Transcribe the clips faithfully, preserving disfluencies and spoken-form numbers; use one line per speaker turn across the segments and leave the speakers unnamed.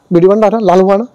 Video बन रहा था, लाल हुआ ना।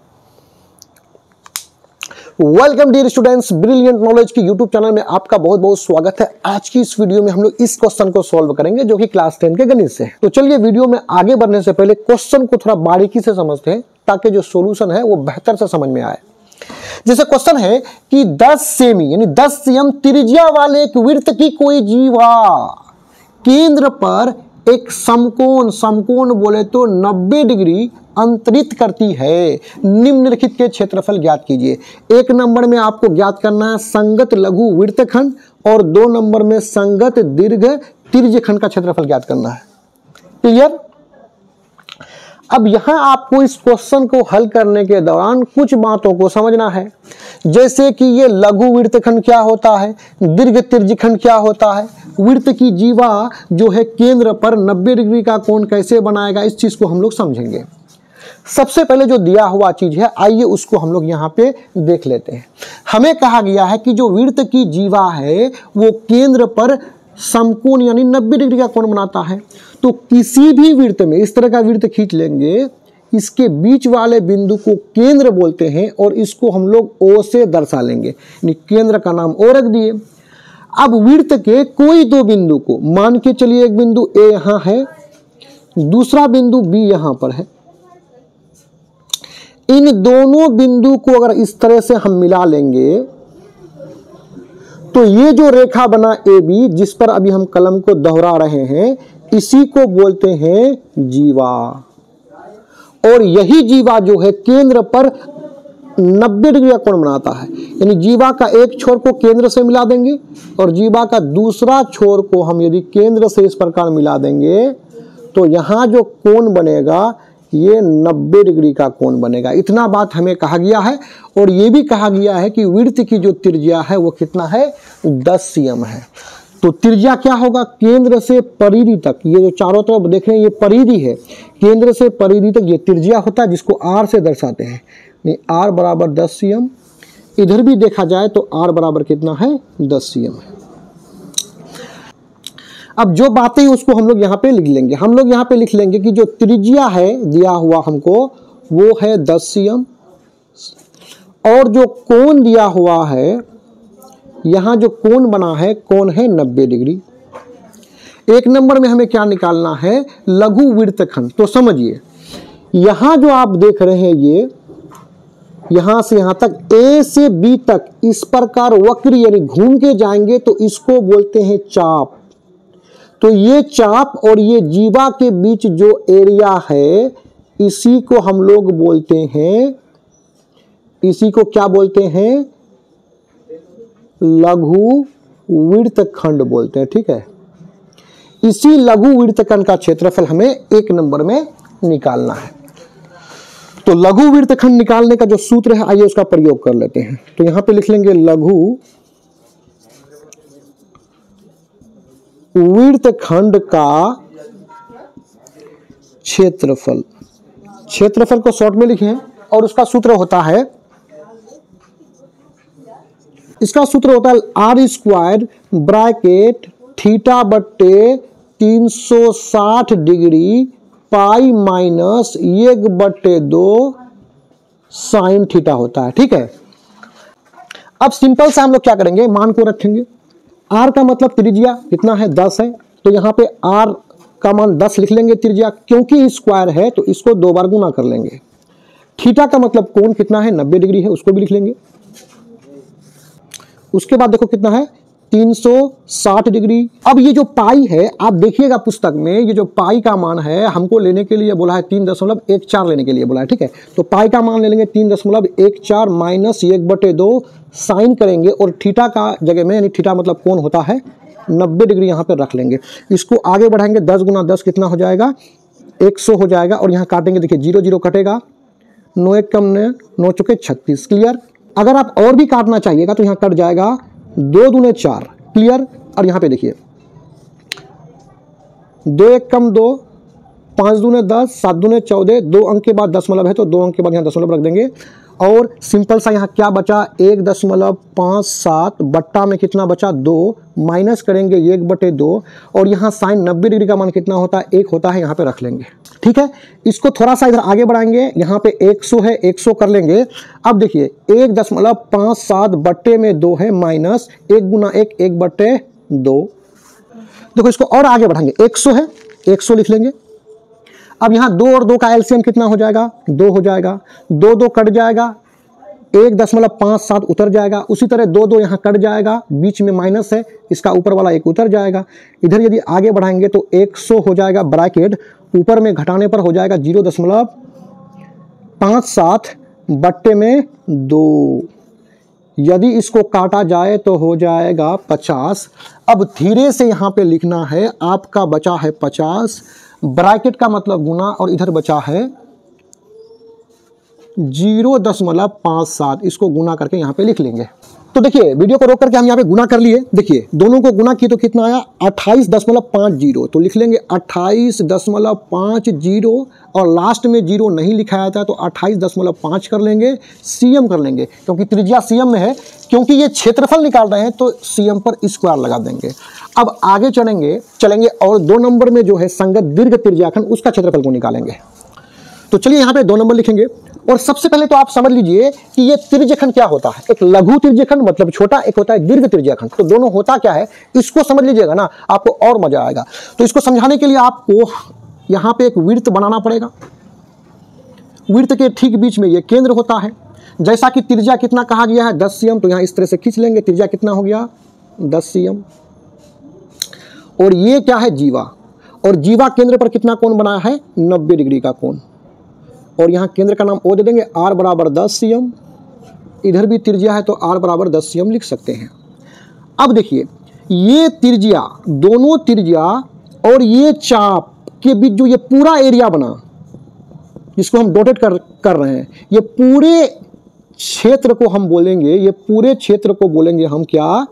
Welcome dear students, brilliant knowledge की यूट्यूब चैनल में आपका बहुत बहुत स्वागत है। आज की इस वीडियो में हम लोग इस क्वेश्चन को सॉल्व करेंगे जो कि क्लास टेन के गणित से है। तो चलिए वीडियो में आगे बढ़ने से पहले क्वेश्चन को थोड़ा बारीकी से समझते हैं ताकि जो सॉल्यूशन है वो बेहतर से समझ में आए। जैसे क्वेश्चन है कि दस सेमी यानी दस सीएम त्रिज्या वाले एक वृत्त की कोई जीवा केंद्र पर एक समकोण समकोण बोले तो नब्बे डिग्री अंतरित करती है, निम्नलिखित के क्षेत्रफल ज्ञात कीजिए। एक नंबर में आपको ज्ञात करना है संगत लघु वृत्तखंड और दो नंबर में संगत दीर्घ तिर्यखंड का क्षेत्रफल ज्ञात करना है। क्लियर? अब यहां आपको इस क्वेश्चन को हल करने के दौरान कुछ बातों को समझना है, जैसे कि ये लघु वृत्तखंड क्या होता है, दीर्घ तिर्यखंड क्या होता है, वृत्त की जीवा जो है केंद्र पर नब्बे डिग्री का कोण कैसे बनाएगा, इस चीज को हम लोग समझेंगे। सबसे पहले जो दिया हुआ चीज है आइए उसको हम लोग यहाँ पे देख लेते हैं। हमें कहा गया है कि जो वृत्त की जीवा है वो केंद्र पर समकोण यानी नब्बे डिग्री का कोण बनाता है। तो किसी भी वृत्त में इस तरह का वृत्त खींच लेंगे, इसके बीच वाले बिंदु को केंद्र बोलते हैं और इसको हम लोग ओ से दर्शा लेंगे, यानी केंद्र का नाम ओ रख दिए। अब वृत्त के कोई दो बिंदु को मान के चलिए, एक बिंदु ए यहां है, दूसरा बिंदु बी यहां पर है। इन दोनों बिंदु को अगर इस तरह से हम मिला लेंगे तो ये जो रेखा बना ए बी जिस पर अभी हम कलम को दोहरा रहे हैं, इसी को बोलते हैं जीवा। और यही जीवा जो है केंद्र पर नब्बे डिग्री का कोण बनाता है, यानी जीवा का एक छोर को केंद्र से मिला देंगे और जीवा का दूसरा छोर को हम यदि केंद्र से इस प्रकार मिला देंगे तो यहां जो कोण बनेगा ये नब्बे डिग्री का कोण बनेगा। इतना बात हमें कहा गया है। और ये भी कहा गया है कि वृत्त की जो त्रिज्या है वो कितना है, दस सीएम है। तो त्रिज्या क्या होगा, केंद्र से परिधि तक, ये जो चारों तरफ देख रहे हैं ये परिधि है, केंद्र से परिधि तक ये त्रिज्या होता है जिसको आर से दर्शाते हैं। नहीं, आर बराबर दस सीएम। इधर भी देखा जाए तो आर बराबर कितना है, दस सीएम है। अब जो बातें उसको हम लोग यहाँ पे लिख लेंगे। हम लोग यहाँ पे लिख लेंगे कि जो त्रिज्या है दिया हुआ हमको वो है दस सीएम और जो कोण दिया हुआ है, यहाँ जो कोण बना है कोण है नब्बे डिग्री। एक नंबर में हमें क्या निकालना है, लघु वृत्तखंड। तो समझिए यहाँ जो आप देख रहे हैं ये यहां से यहां तक ए से बी तक इस प्रकार वक्र यानी घूम के जाएंगे तो इसको बोलते हैं चाप। तो ये चाप और ये जीवा के बीच जो एरिया है इसी को हम लोग बोलते हैं, इसी को क्या बोलते हैं, लघु वृत्तखंड बोलते हैं। ठीक है, इसी लघु वृत्तखंड का क्षेत्रफल हमें एक नंबर में निकालना है। तो लघु वृत्तखंड निकालने का जो सूत्र है आइए उसका प्रयोग कर लेते हैं। तो यहां पे लिख लेंगे लघु वृत्तखंड का क्षेत्रफल। क्षेत्रफल को शॉर्ट में लिखें और उसका सूत्र होता है, इसका सूत्र होता है आर स्क्वायर ब्रैकेट थीटा बट्टे तीन सौ साठ डिग्री पाई माइनस एक बट्टे दो साइन थीटा होता है। ठीक है, अब सिंपल से हम लोग क्या करेंगे, मान को रखेंगे। आर का मतलब त्रिज्या कितना है, दस है, तो यहाँ पे आर का मान दस लिख लेंगे त्रिज्या, क्योंकि स्क्वायर है तो इसको दो बार गुना कर लेंगे। थीटा का मतलब कोण कितना है, नब्बे डिग्री है, उसको भी लिख लेंगे। उसके बाद देखो कितना है, तीन सौ साठ डिग्री। अब ये जो पाई है आप देखिएगा पुस्तक में, ये जो पाई का मान है हमको लेने के लिए बोला है तीन दशमलव एक चार लेने के लिए बोला है। ठीक है, तो पाई का मान ले लेंगे तीन दशमलव एक चार माइनस एक बटे दो साइन करेंगे और थीटा का जगह में, यानी थीटा मतलब कोण होता है, नब्बे डिग्री यहाँ पे रख लेंगे। इसको आगे बढ़ाएंगे, दस गुना दस कितना हो जाएगा, एक सौ हो जाएगा। और यहाँ काटेंगे, देखिए जीरो जीरो कटेगा, नौ एक कम ने नौ चुके छत्तीस। क्लियर? अगर आप और भी काटना चाहिएगा तो यहाँ कट जाएगा, दो दूने चार। क्लियर? और यहाँ पे देखिए दो एक कम दो, पाँच दूने दस, सात दूने चौदह, दो अंक के बाद दशमलव है तो दो अंक के बाद यहाँ दशमलव रख देंगे और सिंपल सा यहाँ क्या बचा, एक दशमलव पाँच सात बट्टा में कितना बचा, दो, माइनस करेंगे एक बटे दो, और यहाँ साइन नब्बे डिग्री का मान कितना होता है, एक होता है, यहाँ पे रख लेंगे। ठीक है, इसको थोड़ा सा इधर आगे बढ़ाएंगे, यहाँ पे एक सौ है, एक सौ कर लेंगे। अब देखिए एक दशमलव पाँच सात बट्टे में दो है, माइनस एक गुना एक, एक बट्टे दो। देखो इसको और आगे बढ़ाएंगे, एक सौ है, एक सौ लिख लेंगे। अब यहाँ दो और दो का एलसीएम कितना हो जाएगा, दो हो जाएगा, दो दो कट जाएगा, एक दशमलव पाँच सात उतर जाएगा। उसी तरह दो दो यहाँ कट जाएगा, बीच में माइनस है, इसका ऊपर वाला एक उतर जाएगा। इधर यदि आगे बढ़ाएंगे तो एक सौ हो जाएगा, ब्रैकेट ऊपर में घटाने पर हो जाएगा जीरो दशमलव पाँच सात बट्टे में दो। यदि इसको काटा जाए तो हो जाएगा पचास। अब धीरे से यहाँ पे लिखना है, आपका बचा है पचास, ब्रैकेट का मतलब गुना, और इधर बचा है जीरो दशमलव पाँच सात, इसको गुना करके यहाँ पे लिख लेंगे। तो देखिए वीडियो को रोक करके हम यहाँ पे गुना कर लिए। देखिए दोनों को गुना किए तो कितना आया, अट्ठाईस दशमलव पाँच जीरो। तो लिख लेंगे अट्ठाईस दशमलव पाँच जीरो, और लास्ट में जीरो नहीं लिखा जाता है तो अट्ठाईस दशमलव पाँच कर लेंगे, सीएम कर लेंगे, क्योंकि त्रिज्या सीएम में है। क्योंकि ये क्षेत्रफल निकाल रहे हैं तो सीएम पर स्क्वायर लगा देंगे। अब आगे चलेंगे चलेंगे और दो नंबर में जो है संगत दीर्घ त्रिज्याखंड, उसका क्षेत्रफल को निकालेंगे। तो चलिए यहाँ पे दो नंबर लिखेंगे। और सबसे पहले तो आप समझ लीजिए कि ये त्रिज्यखंड क्या होता है। एक लघु त्रिज्यखंड मतलब छोटा, एक होता है दीर्घ त्रिज्यखंड। तो दोनों होता क्या है इसको समझ लीजिएगा ना, आपको और मजा आएगा। तो इसको समझाने के लिए आपको यहाँ पे एक वृत्त बनाना पड़ेगा। वृत्त के ठीक बीच में ये केंद्र होता है। जैसा कि त्रिज्या कितना कहा गया है, दस सीएम, तो यहाँ इस तरह से खींच लेंगे। त्रिज्या कितना हो गया, दस सीएम। और ये क्या है, जीवा, और जीवा केंद्र पर कितना कोण बनाया है, नब्बे डिग्री का कोण। और यहाँ केंद्र का नाम ओ दे देंगे, आर बराबर दस सीएम। इधर भी त्रिज्या है तो आर बराबर दस सीएम लिख सकते हैं। अब देखिए ये त्रिज्या, दोनों त्रिज्या और ये चाप के बीच जो ये पूरा एरिया बना, जिसको हम डॉटेड कर कर रहे हैं, ये पूरे क्षेत्र को हम बोलेंगे, ये पूरे क्षेत्र को बोलेंगे हम क्या,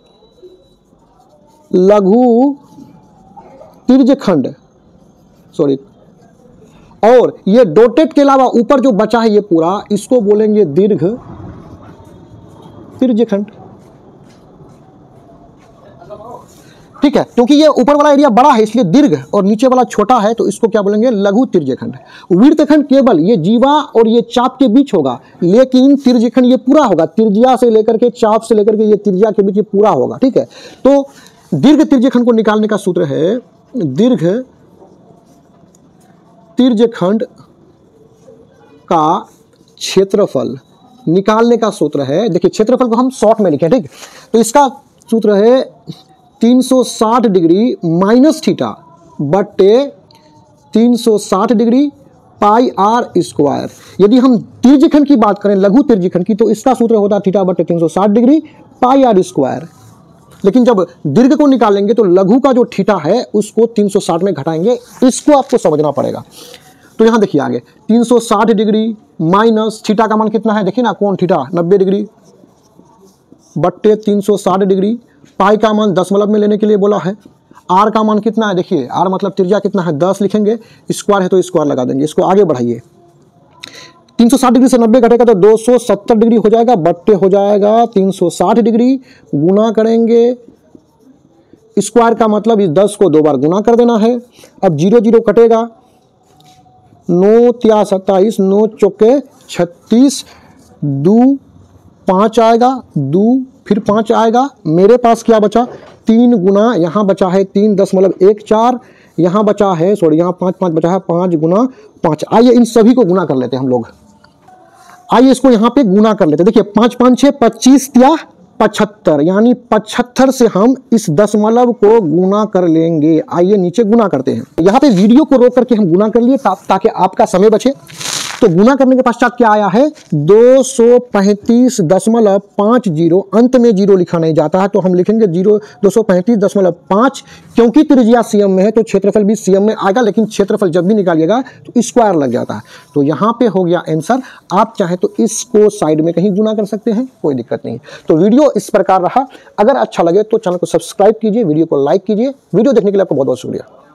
लघु त्रिज्यखंड, सॉरी। और ये डॉटेड के अलावा ऊपर जो बचा है ये पूरा, इसको बोलेंगे दीर्घ त्रिज्यखंड। ठीक है, क्योंकि ये ऊपर वाला एरिया बड़ा है इसलिए दीर्घ, और नीचे वाला छोटा है तो इसको क्या बोलेंगे, लघु त्रिज्यखंड। वृत्तखंड केवल ये जीवा और ये चाप के बीच होगा, लेकिन त्रिज्यखंड ये पूरा होगा, त्रिज्या से लेकर के चाप से लेकर के ये त्रिज्या के बीच ये पूरा होगा। ठीक है, तो दीर्घ त्रिज्यखंड को निकालने का सूत्र है, दीर्घ त्रिज्यखंड का क्षेत्रफल निकालने का सूत्र है। देखिए क्षेत्रफल को हम शॉर्ट में लिखें, ठीक। तो इसका सूत्र है तीन सौ साठ डिग्री माइनस थीटा बट्टे तीन सौ साठ डिग्री पाई आर स्क्वायर। यदि हम त्रिज्यखंड की बात करें, लघु त्रिज्यखंड की, तो इसका सूत्र होता है थीटा बट्टे तीन सौ साठ डिग्री पाई आर स्क्वायर। लेकिन जब दीर्घ को निकालेंगे तो लघु का जो थीटा है उसको तीन सौ साठ में घटाएंगे। इसको आपको समझना पड़ेगा। तो यहाँ देखिए आगे तीन सौ साठ डिग्री माइनस थीटा का मान कितना है, देखिए ना, कोण थीटा नब्बे डिग्री बट्टे तीन सौ साठ डिग्री, पाई का मान दशमलव में लेने के लिए बोला है। आर का मान कितना है, देखिए आर मतलब त्रिज्या कितना है, दस लिखेंगे, स्क्वायर है तो स्क्वायर लगा देंगे। इसको आगे बढ़ाइए, तीन सौ साठ डिग्री से नब्बे घटेगा तो दो सौ सत्तर डिग्री हो जाएगा, बट्टे हो जाएगा तीन सौ साठ डिग्री, गुना करेंगे, स्क्वायर का मतलब इस दस को दो बार गुना कर देना है। अब जीरो जीरो कटेगा, नौ त्या सत्ताईस, नौ चौके छत्तीस, दो पाँच आएगा, दो फिर पाँच आएगा। मेरे पास क्या बचा, तीन गुना, यहाँ बचा है तीन दशमलव एक चार, यहाँ बचा है सॉरी यहाँ पाँच पाँच बचा है, पाँच गुना पाँच। आइए इन सभी को गुना कर लेते हैं हम लोग। आइए इसको यहाँ पे गुना कर लेते हैं। देखिए पाँच पाँच छः पच्चीस या पचहत्तर, यानी पचहत्तर से हम इस दशमलव को गुना कर लेंगे। आइए नीचे गुना करते हैं। यहाँ पे वीडियो को रोक करके हम गुना कर लिए ता, ताकि आपका समय बचे। तो गुना करने के पश्चात क्या आया है, दो सौ पैंतीस दशमलव पाँच जीरो। अंत में जीरो लिखा नहीं जाता है तो हम लिखेंगे जीरो दो सौ पैंतीस दशमलव पाँच। क्योंकि त्रिज्या सीएम में है तो क्षेत्रफल भी सीएम में आएगा, लेकिन क्षेत्रफल जब भी निकालिएगा तो स्क्वायर लग जाता है। तो यहाँ पे हो गया आंसर। आप चाहें तो इसको साइड में कहीं गुना कर सकते हैं, कोई दिक्कत नहीं। तो वीडियो इस प्रकार रहा। अगर अच्छा लगे तो चैनल को सब्सक्राइब कीजिए, वीडियो को लाइक कीजिए। वीडियो देखने के लिए आपको बहुत बहुत शुक्रिया।